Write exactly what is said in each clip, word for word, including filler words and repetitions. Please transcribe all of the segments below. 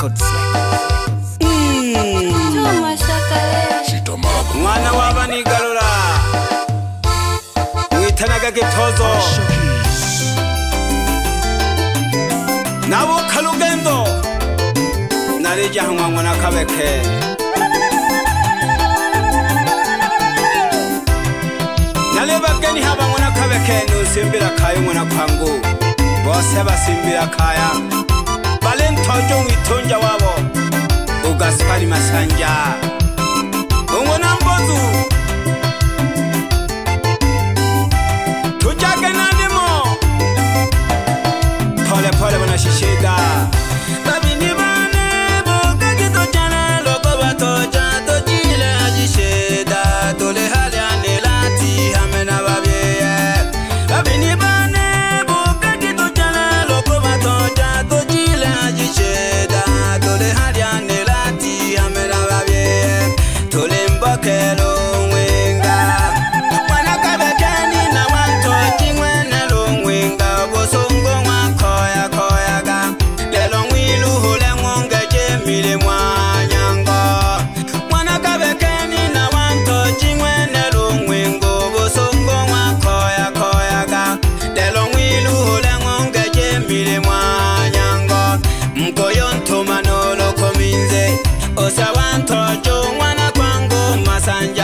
Records. Mwana wabani galura Mwitanaga gitozo Nabo kalugendo Narija hamwa na kabeke Naleba geni haba mwana kabeke Nusimbira kayo mwana kwangu Bose basimbira kaya Balentojo mwitonja wabo Ugaspari masanja Umwana mbozu Tujage nandimo Pole pole wana shishida Babini bane boka gito chane Loko batoja tojile ajishida Tole hali anelati hamena babye Babini bane boka gito chane Loko batoja tojile ajishida Tole hali anelati hamena babye Tole mbokelo mwenga Mwana kabekeni na wanto chingwene lo mwenga Bosongo mwakoya koya ga Lelo mwilu hule mwonge jemile mwanyango Mwana kabekeni na wanto chingwene lo mwengo Bosongo mwakoya koya ga Lelo mwilu hule mwonge jemile mwanyango Mkoyo ntoma nolo kominze Osa wanto jo mwana masanja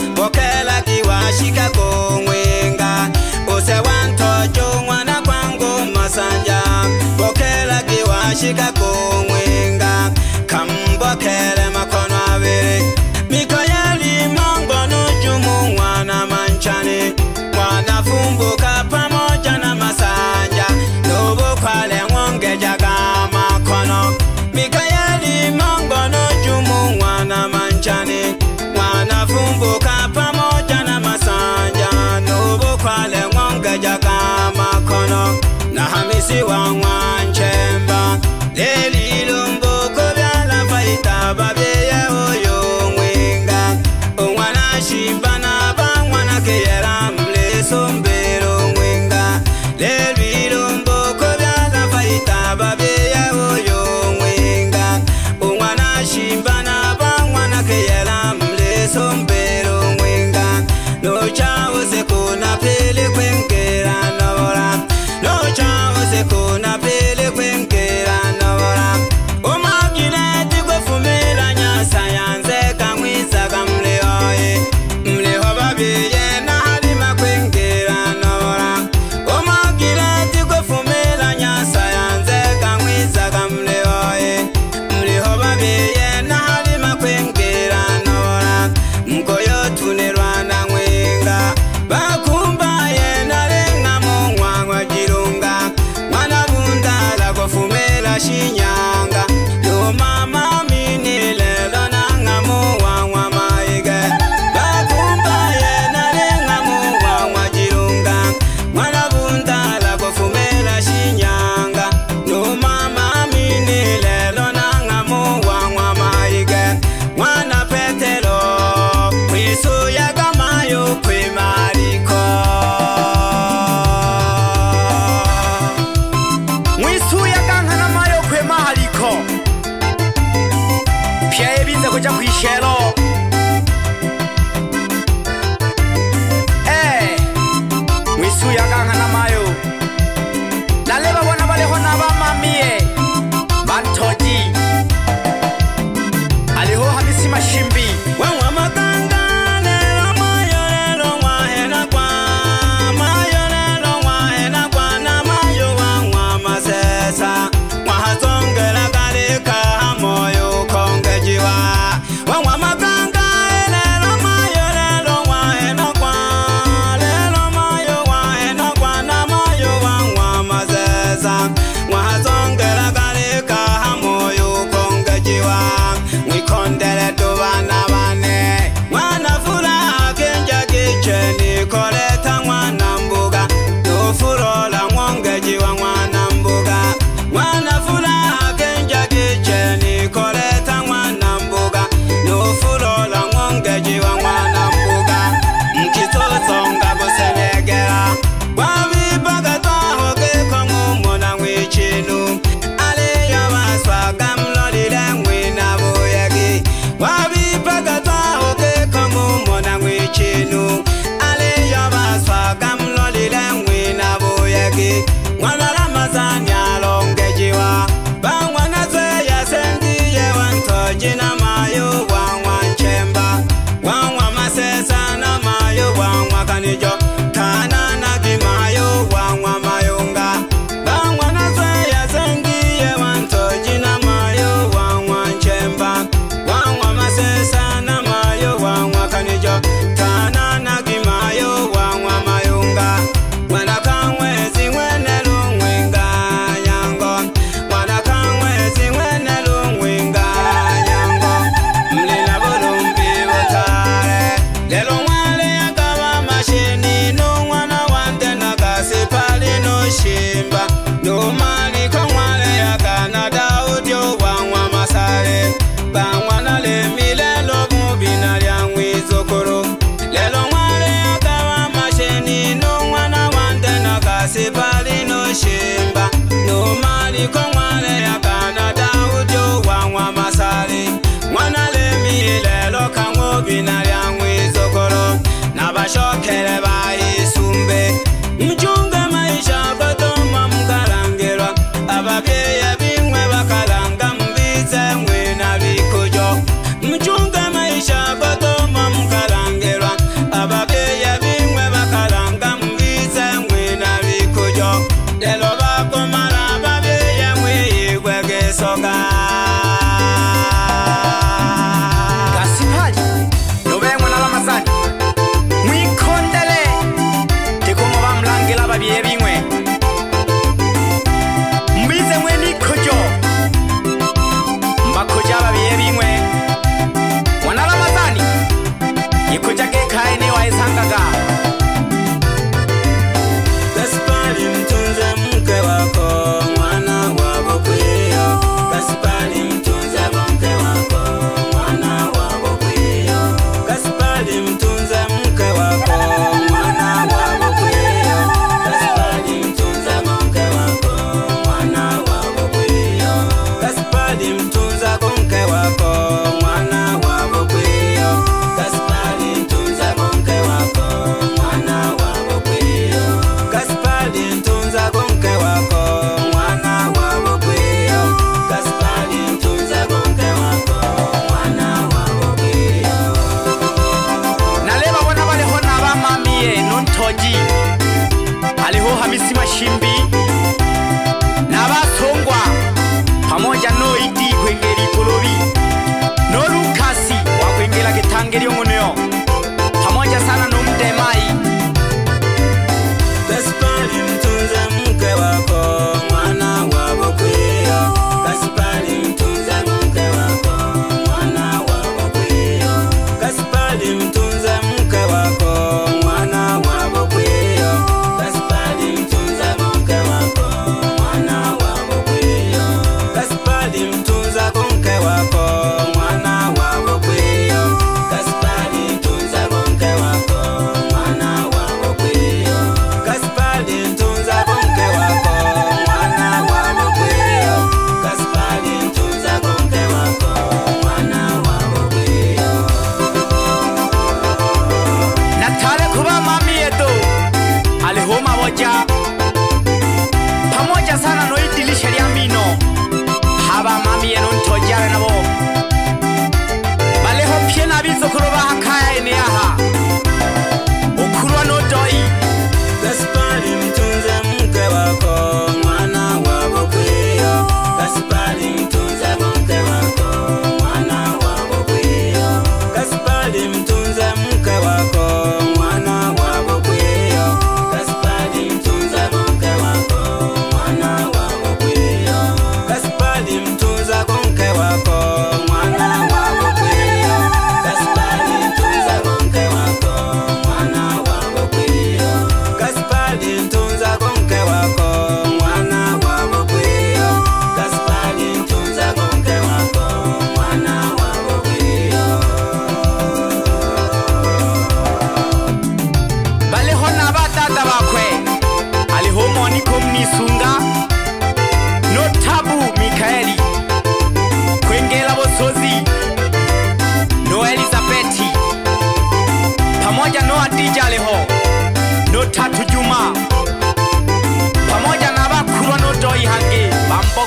bokela kiwa shikako mwenga ose wantojo mwana kwangu masanja bokela kiwa shikako mwenga kambokele makono abiri mikoyeli mongono jumu mwana manchani mwana fumbuka pamoja na masanja nobo kwale ngonge jaga makono mikoyeli mongono jumu mwana manchani Mwana fumbuka pamoja na masanja Nubu kwale ngonga jaka makono Na hamisi wa mwanchemba Leli lumbu kubyala faita babye oyo mwenga Mwana shibana ba mwana kiyera mleso mbero mwenga Leli lumbu kubyala faita babye oyo mwenga Mwana shibana ba mwana kiyera sombero mwenga no chao se kuna pele kwengera nora no chao se kuna pele kwengera nora o magine tigwe fumira nya sayanze kamwiza kamle oye mle hobabiye na halima kwengera nora o magine tigwe fumira nya sayanze kamwiza kamle oye mle hobabiye na halima kwengera Mkoyo tunerwana mwenga Bakumba ye narenga mongwa ngwa jirunga Mwana bundala kwa fumela shinyanga Yo mama mini lelo nanga mongwa ngwa maige Bakumba ye narenga mongwa ngwa jirunga Mwana bundala kwa fumela shinyanga Yo mama mini lelo nanga mongwa ngwa maige Mwana petelo Mwisu ya kama yu kwe mariko Mwisu ya kankana mayo kwe mariko Pia ebize kuja kuishero Eh Mwisu ya kankana mayo Laleba wana bale hona ba mamie Bantoji Aliho hamisi mashimbi Wewa makanga Mwikondele dubana mwana Ramazani alongejiwa bangwana zwe yasendiye wantoji na mayo wangwa nchemba wangwa masesa na mayo wangwa kanijo kana nagi mayo wangwa mayunga bangwana zwe yasendiye wantoji na mayo wangwa nchemba wangwa masesa na mayo wangwa kanijo kana nagi mayo wangwa mayunga wana kamwezi mwene lungwinga nyango wana kamwezi mwene lungwinga nyango mlina bulumbi butare lelo mwale yakaba mashini no mwana wante nakasipali no shimba no mali kwa mwale yakana Daudio wangwa masare bangwana le milelo mubina lya mwizokoro lelo mwale yakaba mashini no mwana wante nakasipali no shimba no mali kwa mwale yakana Daudio wangwa masare mwana le milelo kamubina lya mwizokoro nabashokere bayisumbe mchunge maisha kotoma mkalangerwa ababyeya bimwe bakalanga mbize mwe na bikojo mchunge maisha kotoma mkalangerwa ababyeya bimwe bakalanga mbize mwe na bikojo lelo bakomara ababyeya mwe yigwegesoka Kasipali nobe mwana Ramazani mwikondele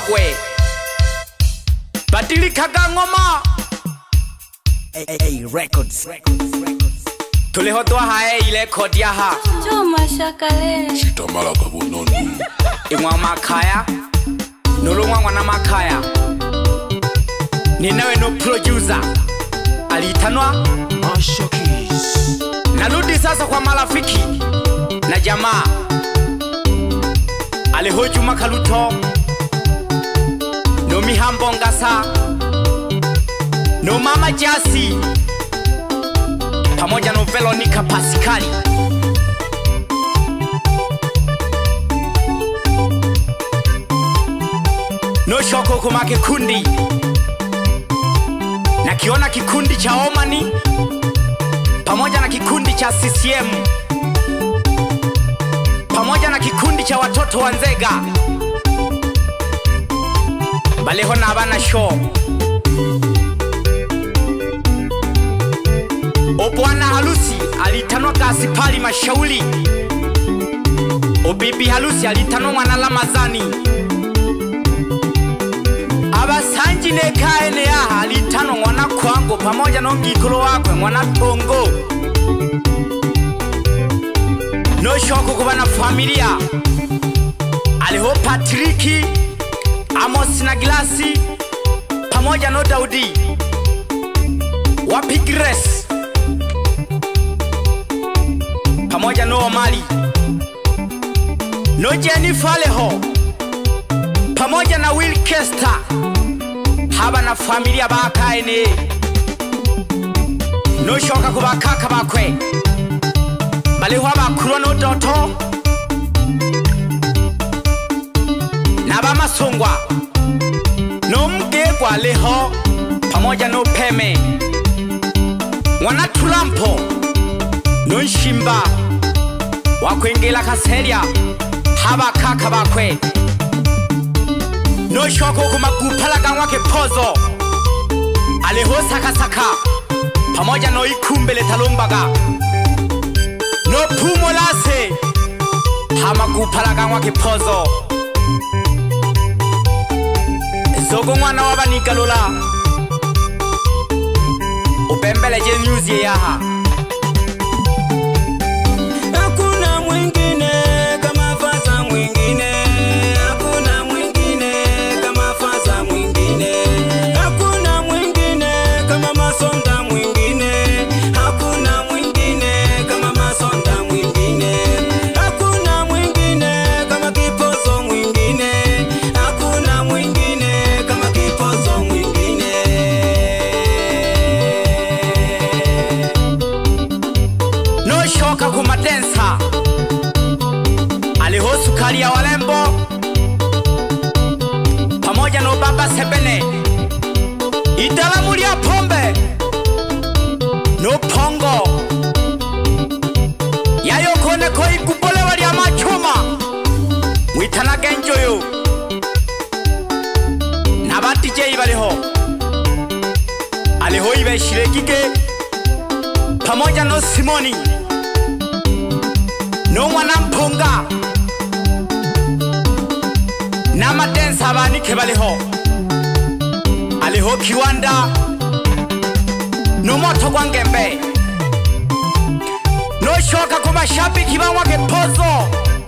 Korogwe Badilika ngoma A A Records Tulehotoa hae ile kodi ya ha Joma shakale Chitamala kabunoni Imwa makaya Nulungwa mwana makaya Ninawe no producer Alitanwa Ashokis. Narudi sasa kwa marafiki na jamaa Alihoju Makaluto No Mihambo Ngasa No Mama Jasi pamoja no Veronica Pascali No Shoko kuma kikundi na kiona kikundi cha Omani pamoja na kikundi cha C C M pamoja na kikundi cha watoto wa Nzega baleho na abana show Obwana halusi alitanwa Kasipali Mashauli Obibi halusi alitanwa mwana Lamazani Abasanji neka ene ya alitanwa mwana Kwango pamoja na ngikolo wakwe mwana Tongo No shoko kubana familia Aliho Patriki Amos na Glasi pamoja no Daudi Wapi Grace pamoja no Omali No Jennifer Leho pamoja na Will Kester haba na familia bakaene No shoka kubakaka bakwe baleho abakuru no Doto Naba Masongwa No Mgegwa Leho pamoja no Peme Wana Tulampo No Nshimba Wakwengela Kaseria haba kaka bakwe No shoko kumagupala gangwake pozo Aleho saka saka pamoja no Ikumbele Talumbaga No Pumolase hama kupala gangwake pozo Zogo mwana wabanika lola Upembele je news ye yaha Hakuna mwingine kama Faza mwingine. Hakuna mwingine kama Faza mwingine. Hakuna mwingine kama Masonda mwingine. Hakuna mwingine kama Masonda mwingine. Hakuna mwingine kama Kipozo mwingine. Hakuna mwingine kama Kipozo mwingine. No shoka kumadensa Aliho Sukari ya Walembo pamoja no Baba Sebene Idalamu ya Pombe No Pongo Yayo kone koi kupole wali ya machuma Mwitana genjo yo Nabati jei baliho Aliho ibe shirekike pamoja no Simoni No mwana Mpunga Na madensa abanike baliho Aliho Kiwanda No Moto kwa Ngembe No shoka kuma shabiki bawake pozo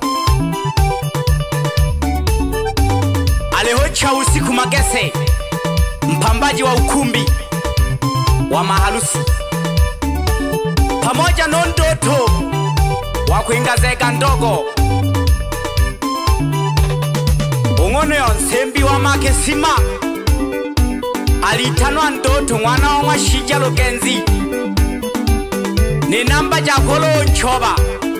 Aliho Chausi Kumagese Mpambaji wa ukumbi wa mahalusi pamoja no Ndoto Wakuingazeka ndogo Ungono ya nsembi wa make sima Alitanwa Ndoto mwana wa Mwashija Logenzi Ni namba jakolo nchoba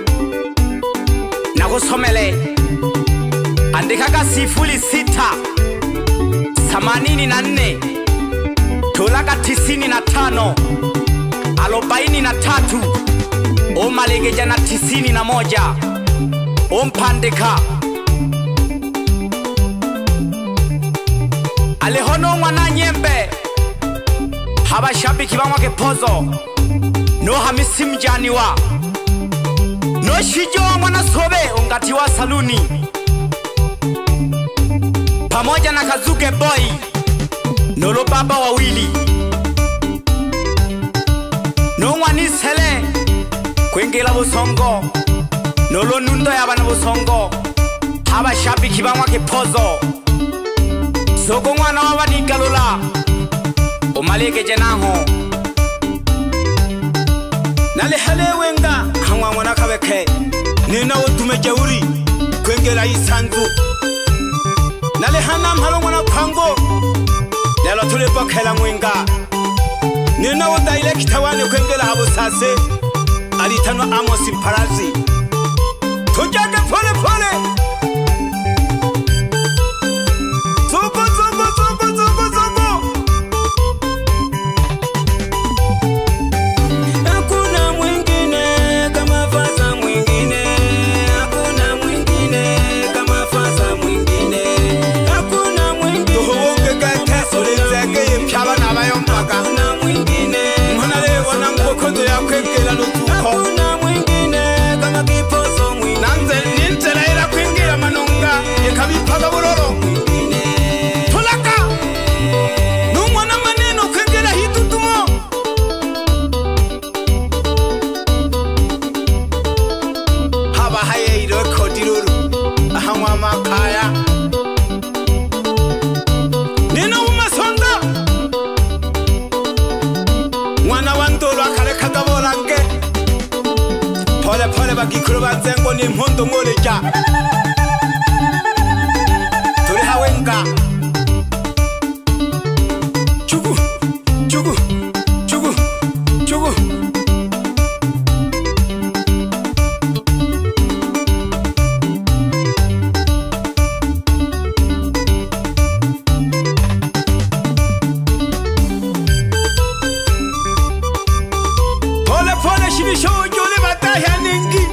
Na kusomele Andikaga sifuli sita Samanini na nne Tulaga tisini na tano Alobaini na tatu Omalegeja na tisini na moja Ompandeka Alehono mwana Nyembe Haba shabiki bamwake pozo No Hamisi Mjaniwa No Shijo mwana Sobe ungati wa saluni pamoja pamoja na Kazuke Boy nolo baba wawili nongwani sele kwengela busongo nolo nundo yabana busongo abashabiki bamwa Kiphozo soko mwana wabanigalula umalekeje naho nale halewenga hamwa mwana kabeke nina utumeje uri kwengela isanzu nale hana mhalo mwana kwango lelo tulipokela mwenga nina udaile kitawane kwengela habusase alitanwa Amos Mparazi tujage pole pole zoko zoko zoko zoko zoko hakuna mwingine kama Faza mwingine hakuna mwingine kama Faza mwingine hakuna mwingine tuhonge gake olenzeke yepyaba nabayompaga hakuna mwingine mwana le wana ngokondo yakwengela notuko hakuna mwingine kama Kiphozo mwingine nanze nintela ila kwengela manonga yekabipaga buroro tulaka numwana maneno kwengela hitutumo haba haye ilo kodiruru ahamwa makaya nino umasonda mwana wandolo akareka gaborange pole pole bagikuru banzengo ni impundu ngoreja turi hawenga chugu chugu chugu chugu pole pole shibisho ujuli bataya ningi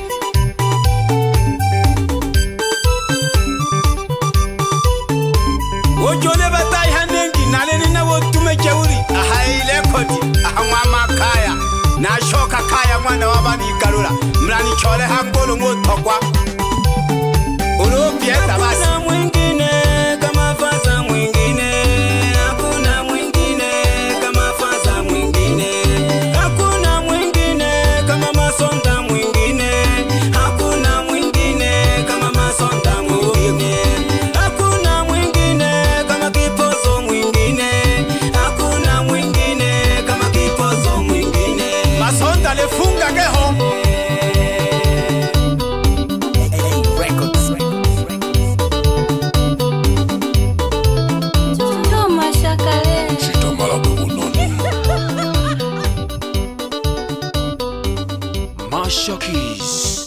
ujuli bataya ningi nale nina wotume jeuri ahaile kodi ahamwa makaya nashoka kaya mwana wabanigalula mlani chole hangolo ngotokwa urupieta basi hakuna mwingine kama Faza mwingine hakuna mwingine kama Faza mwingine hakuna mwingine kama Masonda mwingine hakuna mwingine kama Masonda mwingine hakuna mwingine kama Kiphozo mwingine hakuna mwingine kama Kiphozo mwingine Masonda lefunga geho Choma Shakalele. Chitamala Bubunoni. Masha Keys.